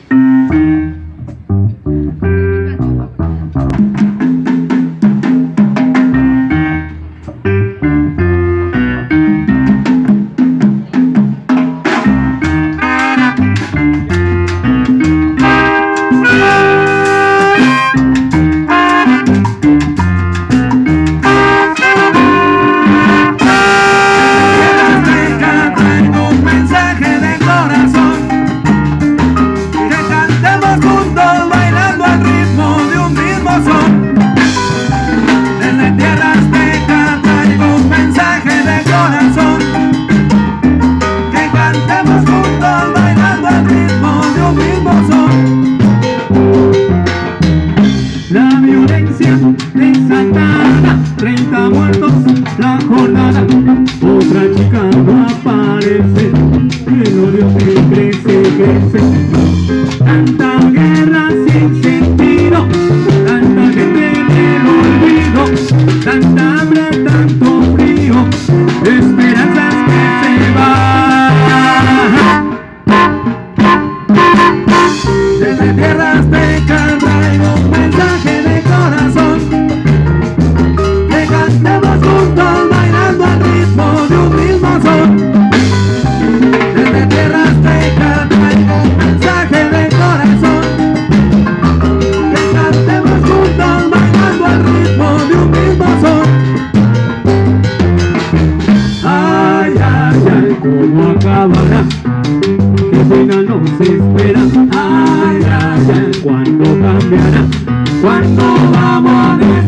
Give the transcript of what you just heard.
desatada, 30 muertos la jornada, otra chica no aparece, el odio que crece, crece. Tanta guerra sin sentido, tanta gente en el olvido, tanta hambre, tanto frío, esperanzas que se van. Desde tierras aztecas traigo un mensaje de corazón, que cantemos juntos bailando al ritmo de un mismo son. Desde tierras aztecas traigo un mensaje de corazón, que cantemos juntos bailando al ritmo de un mismo son. Ay, ay, ay, cómo acabará, qué final nos espera. Ay, ay, ay, cuándo cambiará, cuándo vamos a ver.